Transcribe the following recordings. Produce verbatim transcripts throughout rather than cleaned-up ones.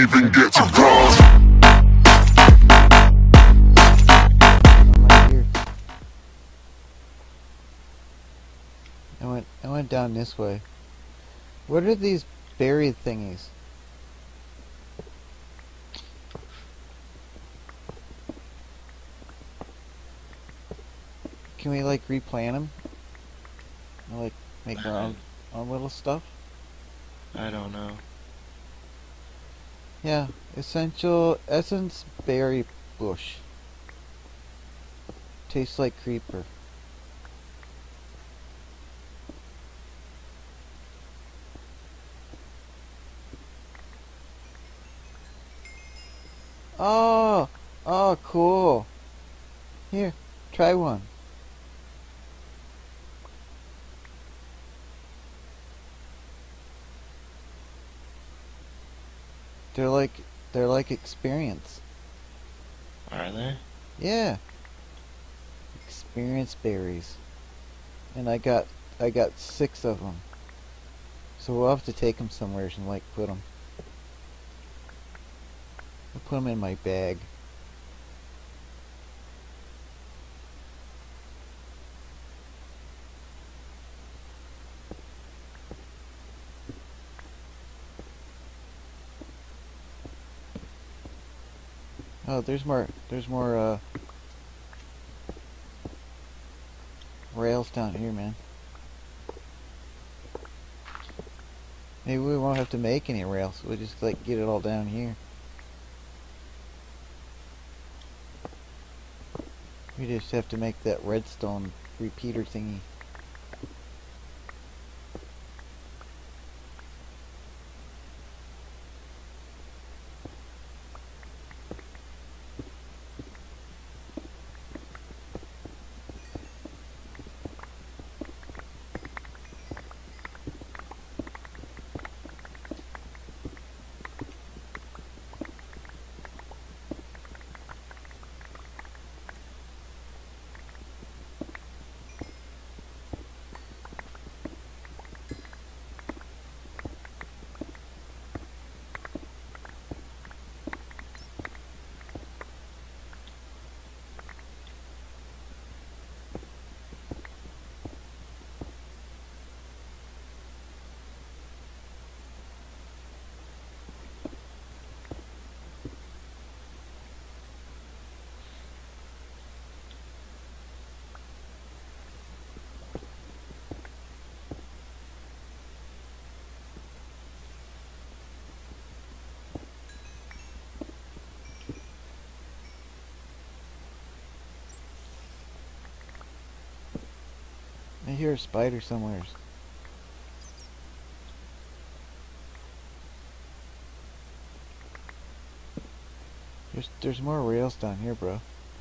even get to cross. I went I went down this way. What are these buried thingies? Can we like replant them? Or, like make our own, own little stuff? I don't know. Yeah, essential essence berry bush. Tastes like creeper. Oh, oh, cool. Here, try one. They're like, they're like experience. Are they? Yeah. Experience berries. And I got, I got six of them. So we'll have to take them somewhere and like put them. I'll put them in my bag. Oh, there's more, there's more, uh, rails down here, man. Maybe we won't have to make any rails. We'll just, like, get it all down here. We just have to make that redstone repeater thingy. I hear a spider somewhere. There's there's more rails down here, bro.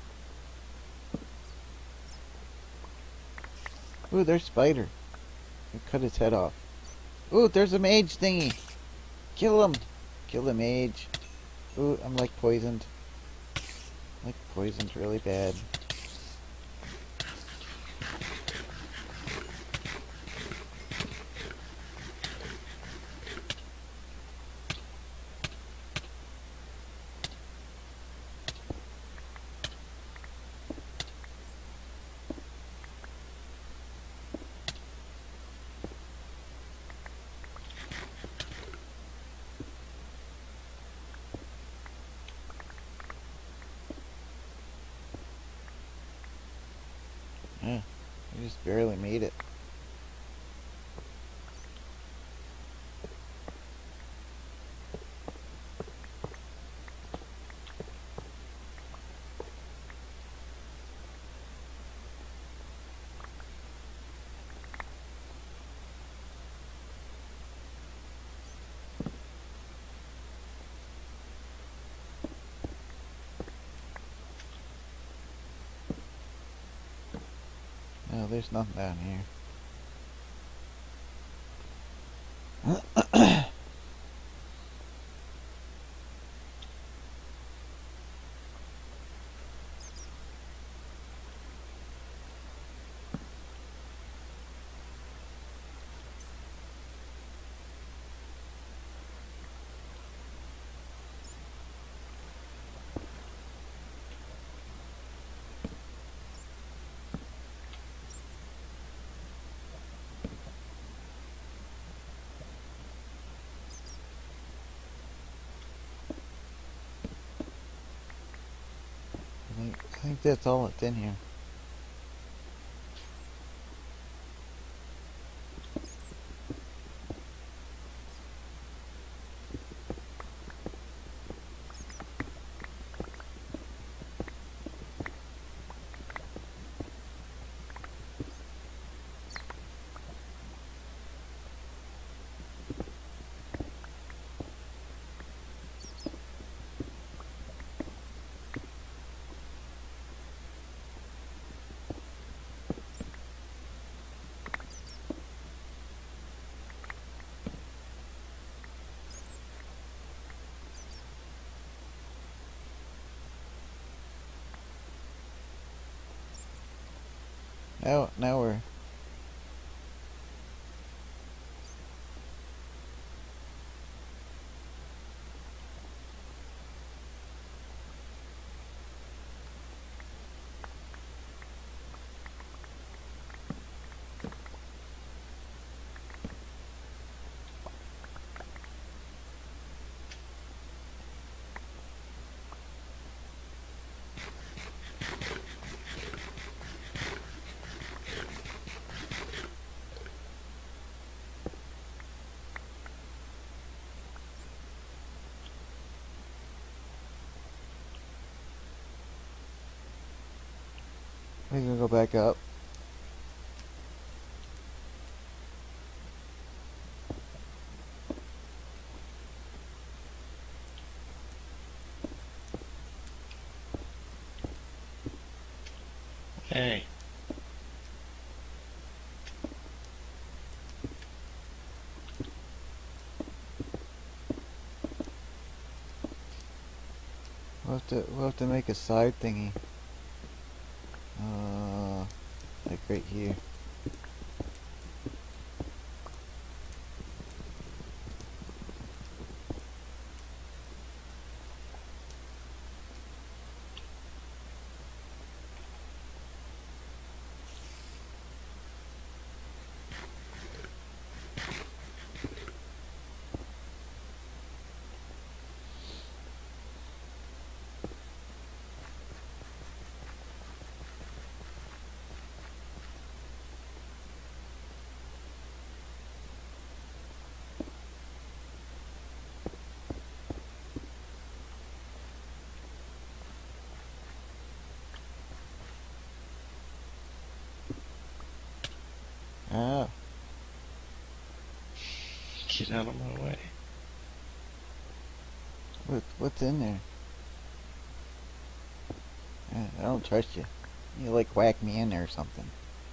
Ooh, there's spider. I cut its head off. Ooh, there's a mage thingy. Kill him. Kill the mage. Ooh, I'm like poisoned. Like poisoned really bad. Yeah, I just barely made it. No, there's nothing down here. I think that's all that's in here. Now, now we're... We're gonna go back up. Hey. We'll have to, we'll have to make a side thingy. Uh, like right here. Ah, Get out of my way. what, what's in there? Uh, I don't trust you. You like whack me in there or something.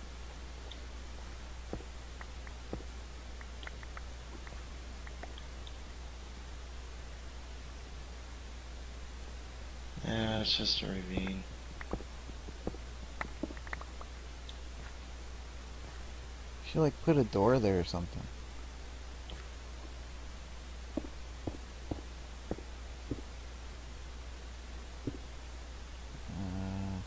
Yeah, it's just a ravine. You should like put a door there or something. Uh,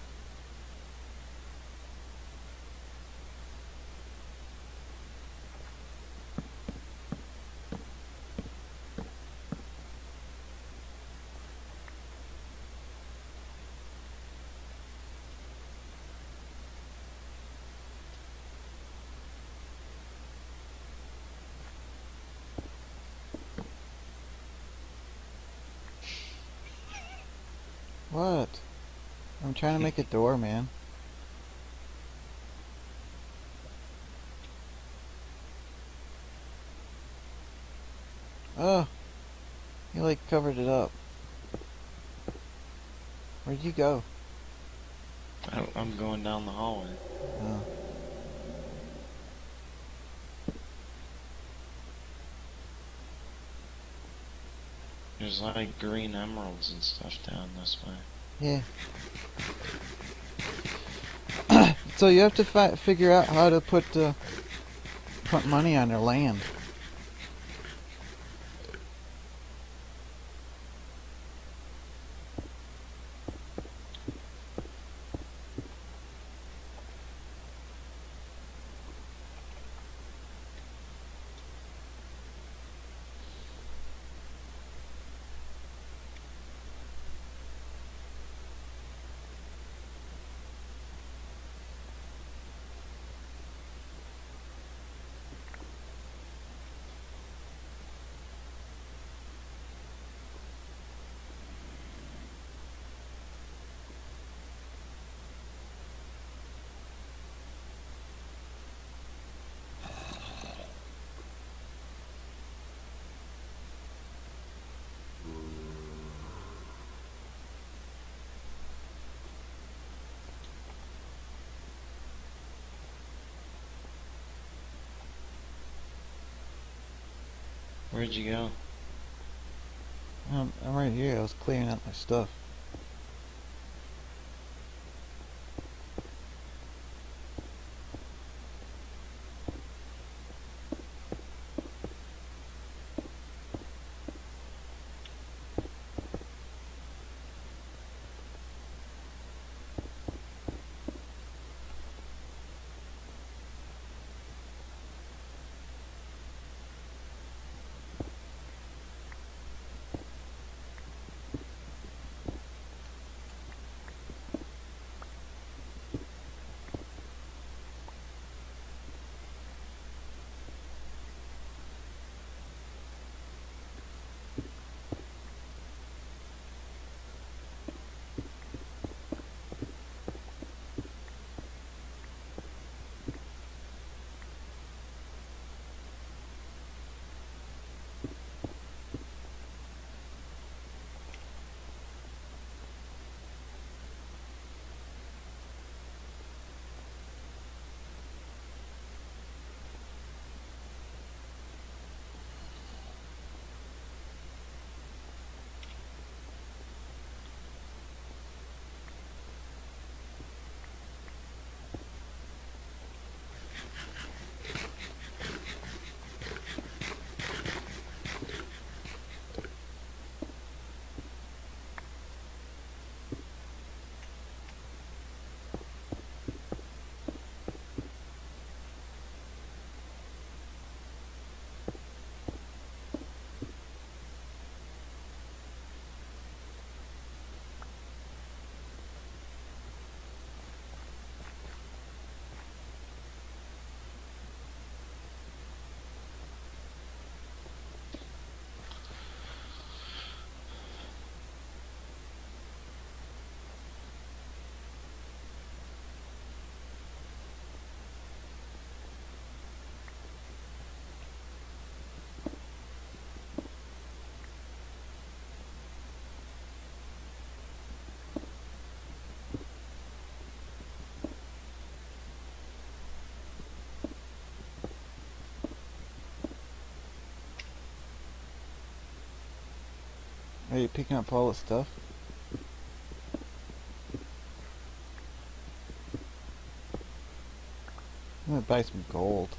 what? I'm trying to make a door, man. Oh, you like covered it up. Where'd you go? I, I'm going down the hallway. Oh. There's like green emeralds and stuff down this way. Yeah. So you have to fi figure out how to put uh, put money on their land. Where'd you go? Um, I'm right here. I was clearing out my stuff. Are you picking up all the stuff? I'm gonna buy some gold.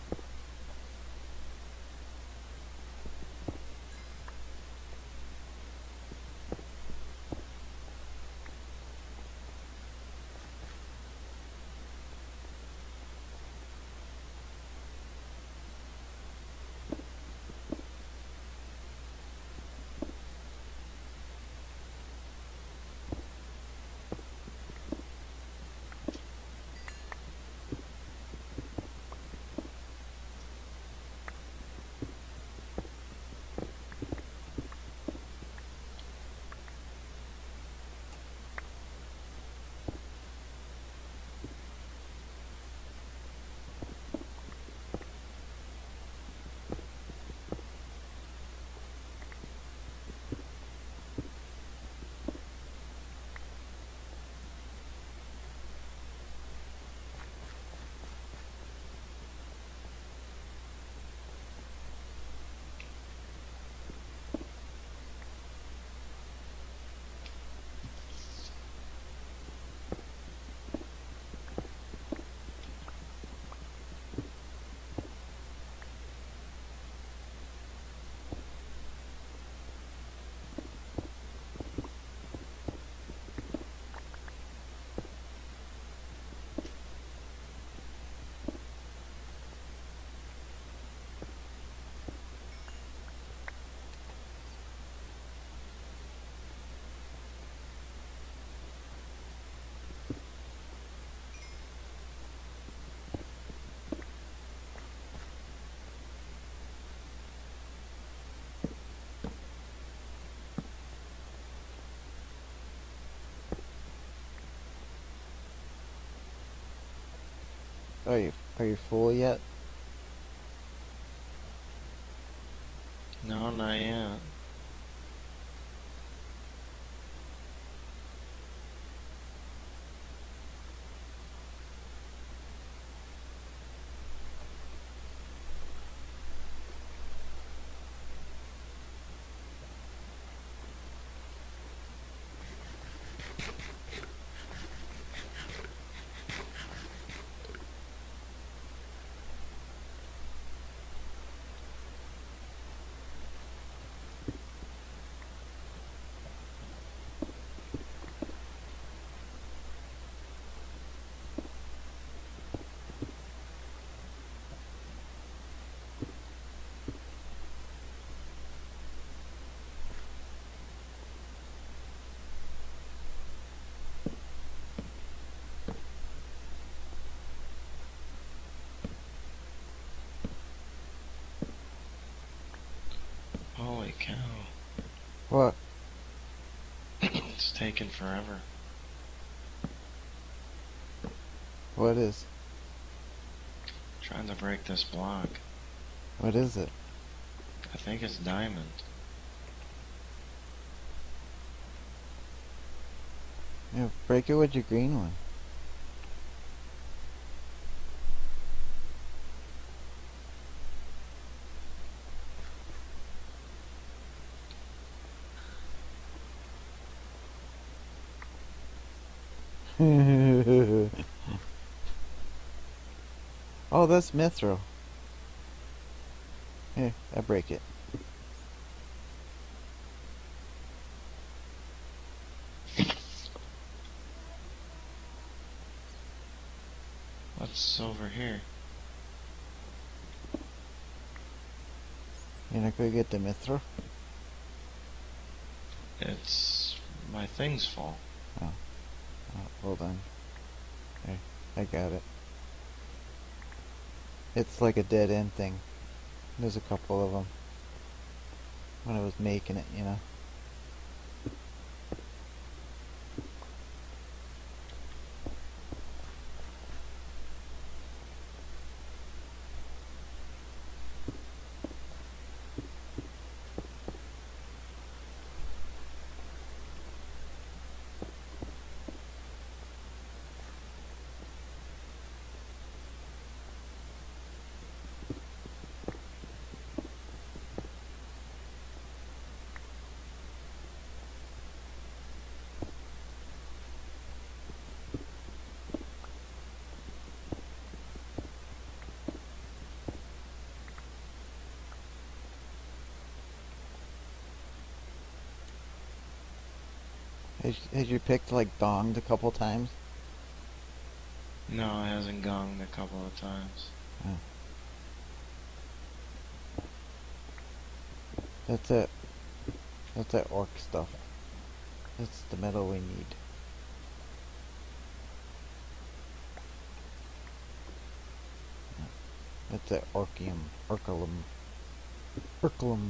Are you are you full yet? No, not yet. Holy cow. What? It's taking forever. What is? Trying to break this block. What is it? I think it's diamond. Yeah, break it with your green one. Oh, that's mithril. Here, I break it. What's over here? You're not gonna get the mithril? It's... my thing's full. Oh. Oh, hold on. There, I got it. It's like a dead end thing. There's a couple of them. When I was making it, you know. Has, has your pick like donged a couple times? No, it hasn't gonged a couple of times. Oh. That's it. That's that orc stuff. That's the metal we need. That's that orcium. Orculum. Orculum.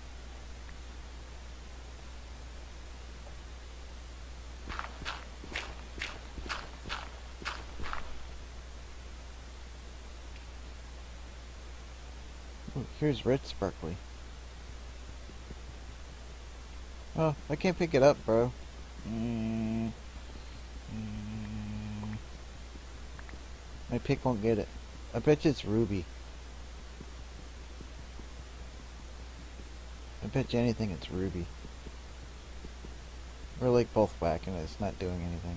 Ooh, here's red sparkly. Oh, I can't pick it up, bro. Mm, mm, my pick won't get it. I bet you it's ruby. I bet you anything it's ruby. We're like both whacking it, it's not doing anything.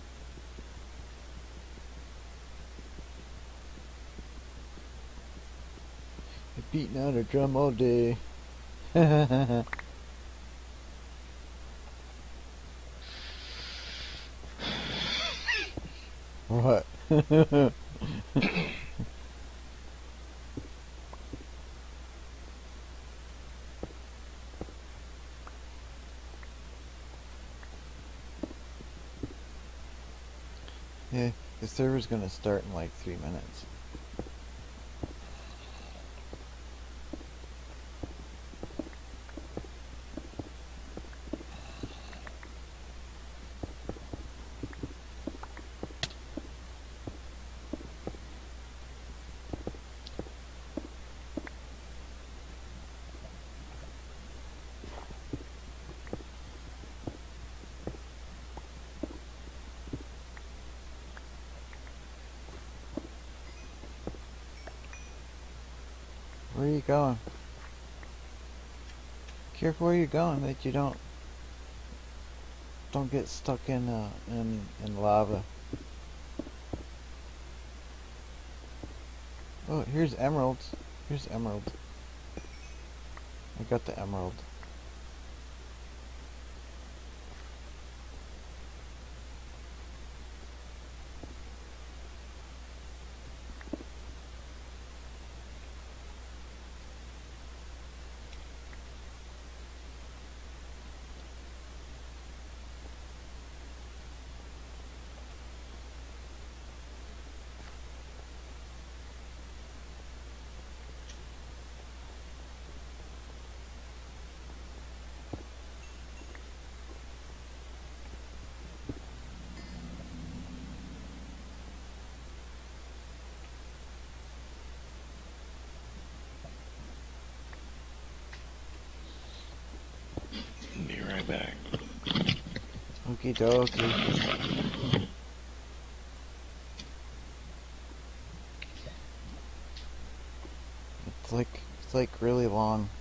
I've beating out a drum all day. What? Yeah, the server's gonna start in like three minutes. Where are you going? Careful where you're going, that you don't don't get stuck in uh in in lava. Oh, here's emeralds. Here's emerald. I got the emerald. back. Okie dokie. It's like, it's like really long.